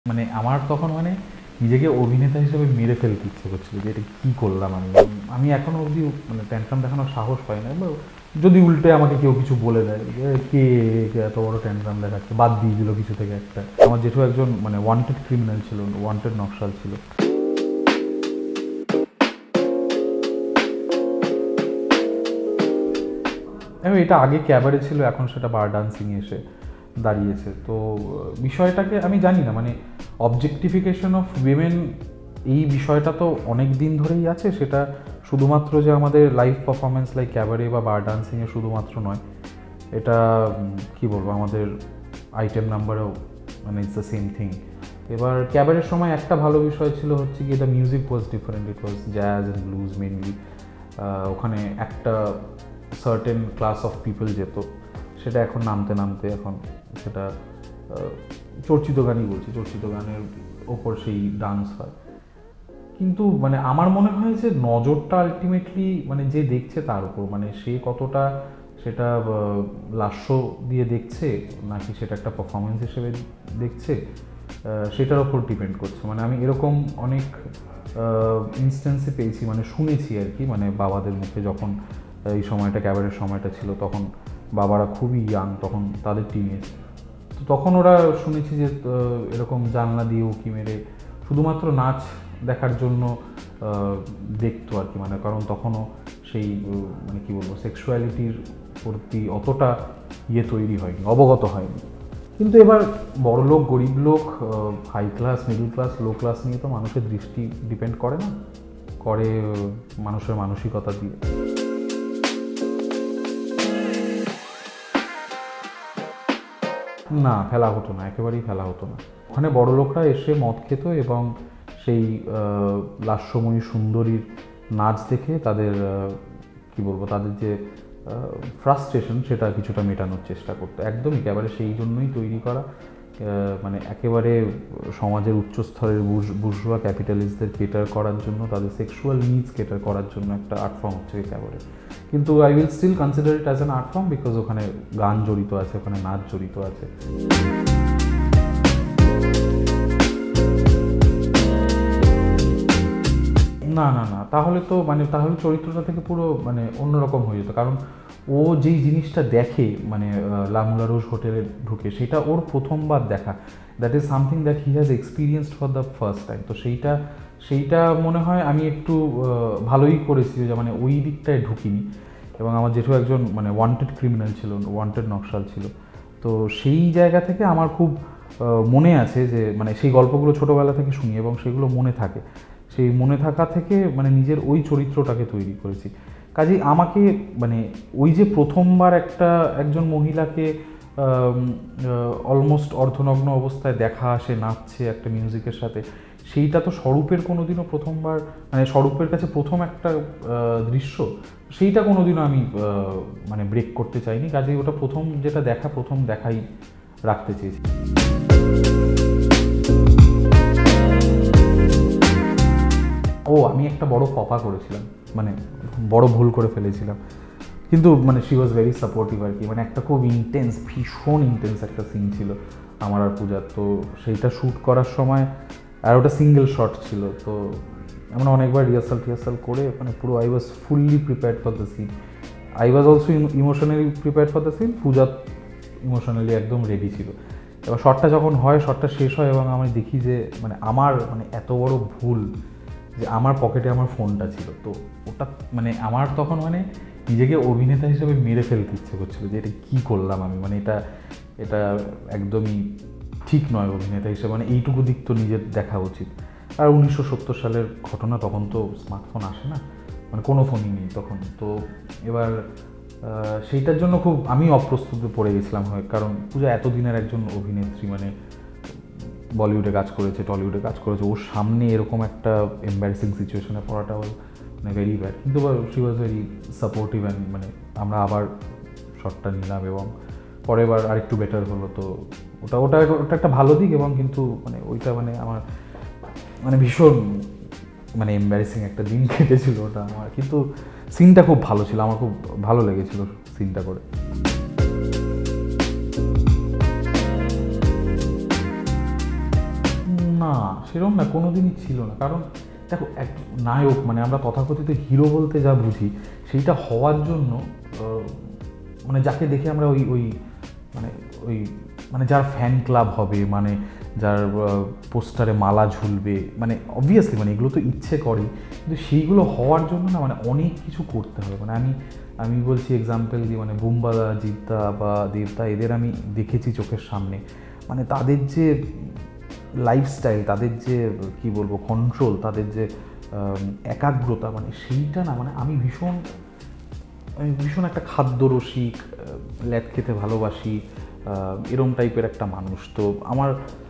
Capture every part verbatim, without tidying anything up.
মানে আমার তখন মানে নিজেকে অভিনেতা হিসেবে মেরে ফেলতে ইচ্ছে করছিল যে এটা কী করলাম আমি আমি এখনও অবধি মানে ট্যান্ট্রাম দেখানোর সাহস পাই না। বা যদি উল্টে আমাকে কেউ কিছু বলে দেয় যে কে কে এত বড় ট্যান্ট্রাম দেখাচ্ছে, বাদ দিয়ে দিল কিছু থেকে একটা। আমার জেঠু একজন মানে ওয়ান্টেড ক্রিমিনাল ছিল, ওয়ান্টেড নকশাল ছিল। এবং এটা আগে ক্যাবারে ছিল, এখন সেটা বার ডান্সিং এসে দাঁড়িয়েছে। তো বিষয়টাকে আমি জানি না, মানে অবজেক্টিফিকেশন অফ উইমেন এই বিষয়টা তো অনেক দিন ধরেই আছে। সেটা শুধুমাত্র যে আমাদের লাইভ পারফরমেন্স লাইক ক্যাবারে বা বার ডান্সিংয়ে শুধুমাত্র নয়, এটা কি বলবো আমাদের আইটেম নাম্বারেও মানে ইটস দ্য সেম থিং। এবার ক্যাবারের সময় একটা ভালো বিষয় ছিল হচ্ছে কি, the music was different, it was jazz and blues mainly. ওখানে একটা সার্টেন ক্লাস অফ পিপল যেত, সেটা এখন নামতে নামতে এখন সেটা চর্চিত গানই বলছি, চর্চিত গানের ওপর সেই ডান্স হয়। কিন্তু মানে আমার মনে হয় যে নজরটা আলটিমেটলি মানে যে দেখছে তার উপর, মানে সে কতটা সেটা লাস্য দিয়ে দেখছে নাকি সেটা একটা পারফরমেন্স হিসেবে দেখছে, সেটার ওপর ডিপেন্ড করছে। মানে আমি এরকম অনেক ইনস্ট্যান্সে পেয়েছি, মানে শুনেছি আর কি, মানে বাবাদের মুখে যখন এই সময়টা ক্যাবারের সময়টা ছিল, তখন বাবারা খুবই ইয়াং, তখন তাদের টিনেজ। তো তখন ওরা শুনেছি যে এরকম জানলা দিয়ে উঁকি মেরে শুধুমাত্র নাচ দেখার জন্য দেখতো আর কি। মানে কারণ তখনও সেই মানে কী বলবো সেক্সুয়ালিটির প্রতি অতটা ইয়ে তৈরি হয়নি, অবগত হয়নি। কিন্তু এবার বড় লোক, গরিব লোক, high class, middle class, low class নিয়ে তো মানুষের দৃষ্টি ডিপেন্ড করে না, করে মানুষের মানসিকতা দিয়ে। না, ফেলা হতো না, একেবারেই ফেলা হতো না। ওখানে বড় লোকরা এসে মদ খেত এবং সেই লাস্যময়ী সুন্দরীর নাচ দেখে তাদের কি বলবো তাদের যে ফ্রাস্ট্রেশন সেটা কিছুটা মেটানোর চেষ্টা করতো। একদমই একেবারে সেই জন্যই তৈরি করা, মানে একেবারে সমাজের উচ্চস্তরের বুর্জোয়া ক্যাপিটালিস্টদের কেটার করার জন্য, তাদের সেক্সুয়াল নিডস কেটার করার জন্য একটা আর্ট ফর্ম হচ্ছে ক্যাবারে। কিন্তু I will still consider it as an art form, because ওখানে গান জড়িত আছে, ওখানে নাচ জড়িত আছে। না না না তাহলে তো মানে তাহলে চরিত্রটা থেকে পুরো মানে অন্যরকম হয়ে যেত। কারণ ও যেই জিনিসটা দেখে মানে লা মুলান রুজ হোটেলে ঢুকে, সেটা ওর প্রথমবার দেখা, that is something that he has experienced for the first time. তো সেইটা সেইটা মনে হয় আমি একটু ভালোই করেছি যে মানে ওই দিকটায় ঢুকিনি। এবং আমার জেঠু একজন মানে ওয়ান্টেড ক্রিমিনাল ছিল, ওয়ান্টেড নকশাল ছিল। তো সেই জায়গা থেকে আমার খুব মনে আছে যে মানে সেই গল্পগুলো ছোটোবেলা থেকে শুনি এবং সেগুলো মনে থাকে। সেই মনে থাকা থেকে মানে নিজের ওই চরিত্রটাকে তৈরি করেছি। কাজেই আমাকে মানে ওই যে প্রথমবার একটা একজন মহিলাকে অলমোস্ট অর্ধনগ্ন অবস্থায় দেখা আসে নাচছে একটা মিউজিকের সাথে, সেইটা তো স্বরূপের কোনো দিনও প্রথমবার মানে স্বরূপের কাছে প্রথম একটা দৃশ্য, সেইটা কোনো দিনও আমি মানে ব্রেক করতে চাইনি। কাজেই ওটা প্রথম যেটা দেখা, প্রথম দেখাই রাখতে চেয়েছি। ও আমি একটা বড় ফপা করেছিলাম, মানে বড় ভুল করে ফেলেছিলাম, কিন্তু মানে শি ওয়াজ ভেরি সাপোর্টিভ আর কি। মানে একটা খুব ইন্টেন্স, ভীষণ ইন্টেন্স একটা সিন ছিল আমার আর পূজার। তো সেইটা শ্যুট করার সময়, আর ওটা সিঙ্গেল শট ছিল, তো আমরা অনেকবার রিহার্সাল টিহার্সাল করে মানে পুরো I was fully prepared for the scene. I was also emotionally prepared for the scene, Puja emotionally একদম রেডি ছিল। এবার শটটা যখন হয়, শটটা শেষ হয় এবং আমি দেখি যে মানে আমার মানে এত বড় ভুল যে আমার পকেটে আমার ফোনটা ছিল। তো ওটা মানে আমার তখন মানে নিজেকে অভিনেতা হিসেবে মেরে ফেলতে ইচ্ছে করছিল যে এটা কী করলাম আমি, মানে এটা এটা একদমই ঠিক নয় অভিনেতা হিসেবে, মানে এইটুকু দিক তো নিজের দেখা উচিত। আর উনিশশো সত্তর সালের ঘটনা, তখন তো স্মার্টফোন আসে না, মানে কোনো ফোনই নেই তখন। তো এবার সেইটার জন্য খুব আমি অপ্রস্তুতে পড়ে গেছিলাম হয়, কারণ পূজা এতদিনের একজন অভিনেত্রী, মানে বলিউডে কাজ করেছে, টলিউডে কাজ করেছে, ওর সামনে এরকম একটা এম্বারেসিং সিচুয়েশনে পড়াটাও মানে ভেরি ব্যাড। কিন্তু she was very supportive and মানে আমরা আবার শটটা নিলাম এবং পরের বার আরেকটু বেটার হলো। তো ওটা ওটা ওটা একটা ভালো দিক। এবং কিন্তু মানে ওইটা মানে আমার মানে ভীষণ মানে এম্বারেসিং একটা দিন কেটেছিল ওটা আমার, কিন্তু সিনটা খুব ভালো ছিল, আমার খুব ভালো লেগেছিল সিনটা করে। সেরকম না, কোনোদিনই ছিল না। কারণ দেখো, এক নায়ক মানে আমরা তথাকথিত হিরো বলতে যা বুঝি সেইটা হওয়ার জন্য মানে যাকে দেখে আমরা ওই ওই মানে ওই মানে যার ফ্যান ক্লাব হবে, মানে যার পোস্টারে মালা ঝুলবে, মানে অবভিয়াসলি মানে এগুলো তো ইচ্ছে করে, কিন্তু সেইগুলো হওয়ার জন্য না মানে অনেক কিছু করতে হবে। মানে আমি আমি বলছি এক্সাম্পল দিয়ে, মানে বুম্বাদা, জিদ্দা বা দেবদা, এদের আমি দেখেছি চোখের সামনে। মানে তাদের যে লাইফস্টাইল, তাদের যে কি বলবো কন্ট্রোল, তাদের যে একাগ্রতা, মানে সেইটা না মানে আমি ভীষণ আমি ভীষণ একটা খাদ্যরসিক, ল্যাদ খেতে ভালোবাসি, এরম টাইপের একটা মানুষ। তো আমার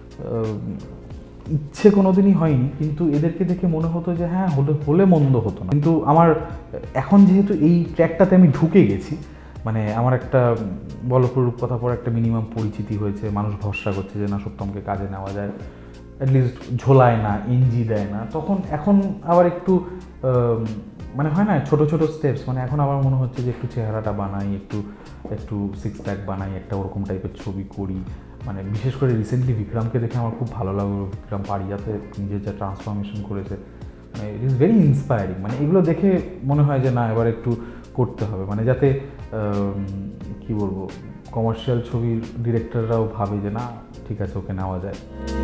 ইচ্ছে কোনোদিনই হয়নি, কিন্তু এদেরকে দেখে মনে হতো যে হ্যাঁ হলে হলে মন্দ হতো না। কিন্তু আমার এখন যেহেতু এই ট্র্যাকটাতে আমি ঢুকে গেছি, মানে আমার একটা বলপ্ররূপ কথা পর একটা মিনিমাম পরিচিতি হয়েছে, মানুষ ভরসা করছে যে না সত্যমকে কাজে নেওয়া যায়, অ্যাটলিস্ট ঝোলায় না, এনজি দেয় না, তখন এখন আবার একটু মানে হয় না ছোটো ছোটো স্টেপস, মানে এখন আবার মনে হচ্ছে যে একটু চেহারাটা বানাই, একটু একটু সিক্স প্যাক বানাই, একটা ওরকম টাইপের ছবি করি। মানে বিশেষ করে রিসেন্টলি বিক্রমকে দেখে আমার খুব ভালো লাগলো। বিক্রম পারিয়াতে নিজের যা ট্রান্সফরমেশন করেছে, মানে ইট ইজ ভেরি ইন্সপায়ারিং। মানে এগুলো দেখে মনে হয় যে না এবার একটু করতে হবে, মানে যাতে কি বলবো কমার্শিয়াল ছবির ডিরেক্টররাও ভাবে যে না ঠিক আছে ওকে নেওয়া যায়।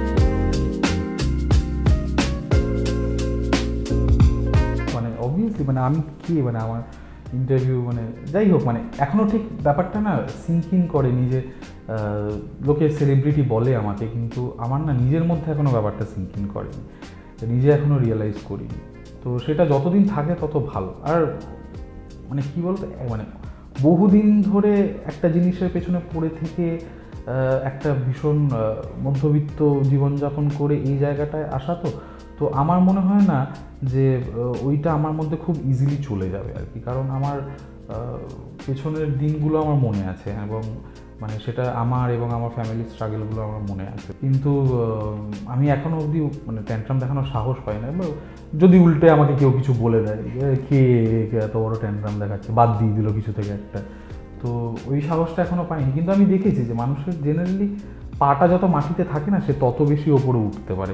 মানে অবভিয়াসলি মানে আমি কি মানে আমার ইন্টারভিউ মানে যাই হোক, মানে এখনও ঠিক ব্যাপারটা না সিঙ্কিং করেনি যে লোকে সেলিব্রিটি বলে আমাকে, কিন্তু আমার না নিজের মধ্যে এখনও ব্যাপারটা সিঙ্কিং করেনি, নিজে এখনও রিয়েলাইজ করিনি। তো সেটা যতদিন থাকে তত ভালো। আর মানে কি বলতো, মানে বহুদিন ধরে একটা জিনিসের পেছনে পড়ে থেকে একটা ভীষণ মধ্যবিত্ত জীবনযাপন করে এই জায়গাটায় আসা, তো তো আমার মনে হয় না যে ওইটা আমার মধ্যে খুব ইজিলি চলে যাবে আর কি। কারণ আমার পেছনের দিনগুলো আমার মনে আছে, এবং মানে সেটা আমার এবং আমার ফ্যামিলির স্ট্রাগলগুলো আমার মনে আছে, কিন্তু আমি এখনও অবধি মানে ট্যান্ট্রাম দেখানোর সাহস পাই না। যদি উল্টে আমাকে কেউ কিছু বলে দেয় যে কে এত বড় ট্যান্ট্রাম দেখাচ্ছে, বাদ দিয়ে দিল কিছু থেকে একটা, তো ওই সাহসটা এখনও পাইনি। কিন্তু আমি দেখেছি যে মানুষের জেনারেলি পাটা যত মাটিতে থাকে না, সে তত বেশি ওপরে উঠতে পারে।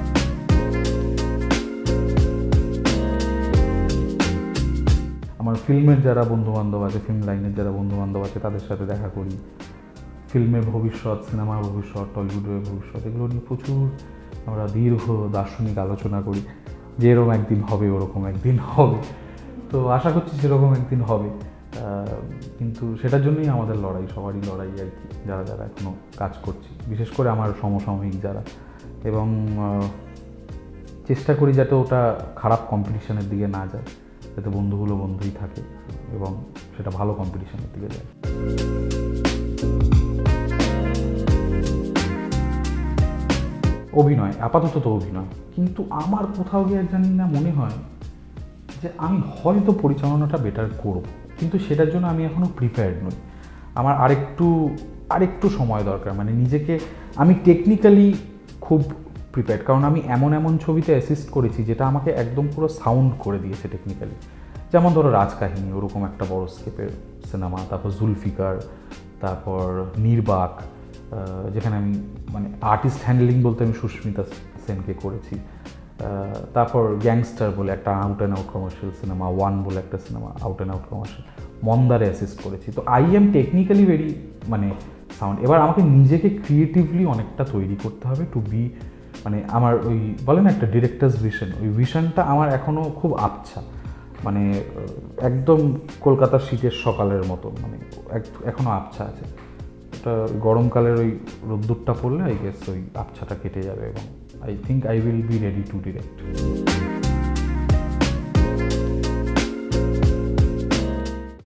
আমার ফিল্মের যারা বন্ধুবান্ধব আছে, ফিল্ম লাইনের যারা বন্ধুবান্ধব আছে, তাদের সাথে দেখা করি। ফিল্মের ভবিষ্যৎ, সিনেমার ভবিষ্যৎ, টলিউডের ভবিষ্যৎ, এগুলো নিয়ে প্রচুর আমরা দীর্ঘ দার্শনিক আলোচনা করি যে এরকম একদিন হবে, ওরকম একদিন হবে। তো আশা করছি সেরকম একদিন হবে, কিন্তু সেটার জন্যই আমাদের লড়াই, সবারই লড়াই আর কি, যারা যারা এখনও কাজ করছি, বিশেষ করে আমার সমসাময়িক যারা। এবং চেষ্টা করি যাতে ওটা খারাপ কম্পিটিশনের দিকে না যায়, যাতে বন্ধুগুলো বন্ধুই থাকে এবং সেটা ভালো কম্পিটিশনের দিকে যায়। অভিনয় আপাতত তো অভিনয়, কিন্তু আমার কোথাও গিয়ে জানি না মনে হয় যে আমি হয়তো পরিচালনাটা বেটার করব, কিন্তু সেটার জন্য আমি এখনও প্রিপেয়ার্ড নই। আমার আরেকটু আরেকটু সময় দরকার, মানে নিজেকে আমি টেকনিক্যালি খুব প্রিপেয়ার্ড, কারণ আমি এমন এমন ছবিতে অ্যাসিস্ট করেছি যেটা আমাকে একদম পুরো সাউন্ড করে দিয়েছে টেকনিক্যালি। যেমন ধরো রাজকাহিনী, ওরকম একটা বড় স্কেপের সিনেমা, তারপর জুলফিকার, তারপর নির্বাক, যেখানে আমি মানে আর্টিস্ট হ্যান্ডলিং বলতে আমি সুস্মিতা সেনকে করেছি। তারপর গ্যাংস্টার বলে একটা out and out commercial cinema, One বলে একটা cinema out and out commercial, মন্দারে অ্যাসিস্ট করেছি। তো আই এম টেকনিক্যালি ভেরি মানে সাউন্ড। এবার আমাকে নিজেকে ক্রিয়েটিভলি অনেকটা তৈরি করতে হবে টু বি, মানে আমার ওই বলে না একটা ডিরেক্টরস ভিশন, ওই ভিশনটা আমার এখনও খুব আবছা, মানে একদম কলকাতার শীতের সকালের মতো, মানে এখনও আবছা আছে। ওটা গরমকালের ওই রোদ্দুরটা পড়লে আই গেস ওই আবছাটা কেটে যাবে, এবং I think I will be ready to direct.